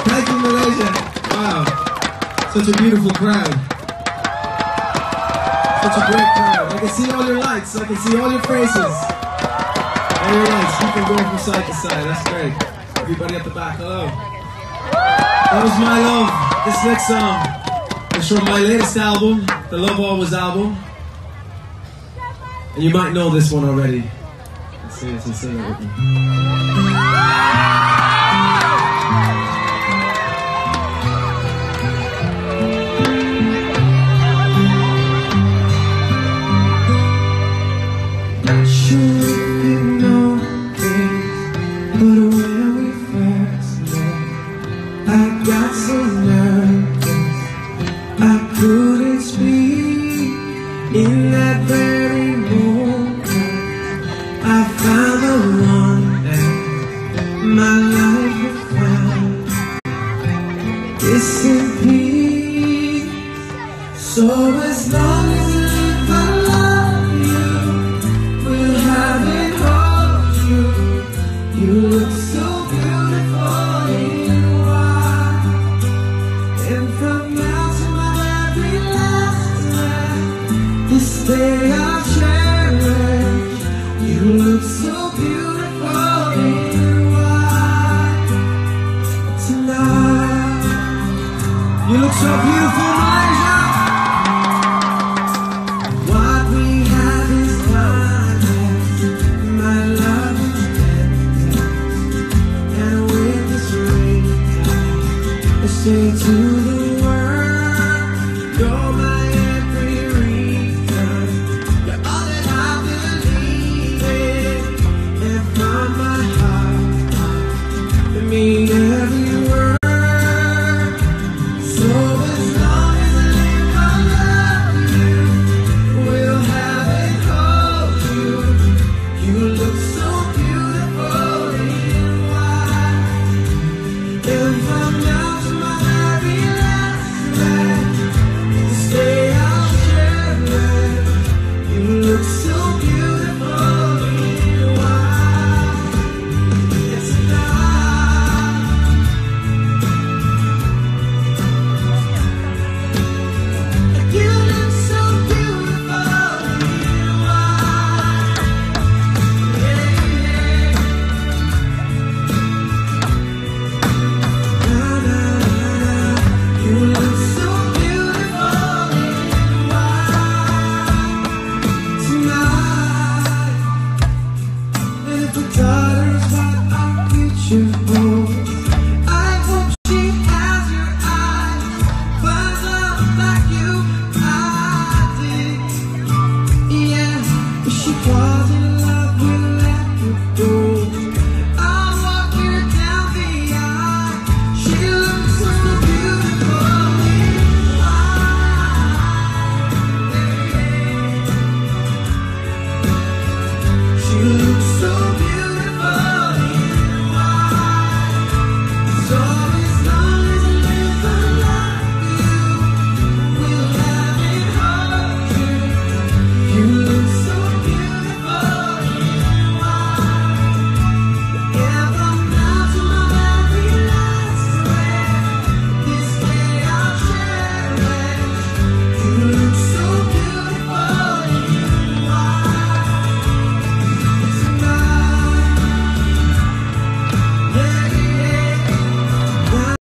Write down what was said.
Thank you, Malaysia. Wow. Such a beautiful crowd. Such a great crowd. I can see all your lights. I can see all your faces. All your lights. Keep going from side to side. That's great. Everybody at the back, hello. That was My Love. This next song is from my latest album, the Love Always album. And you might know this one already. Let's see this and sing it with me. In that very moment, I found the one that my life had found. It's in peace. So as long as I love you, we'll have it hold you. You look so beautiful in white, and from now to my very last breath, this day I'll cherish. You look so beautiful in white tonight. You look so beautiful, Malaysia. What we have is timeless. My love is endless. And with this ring, I say to the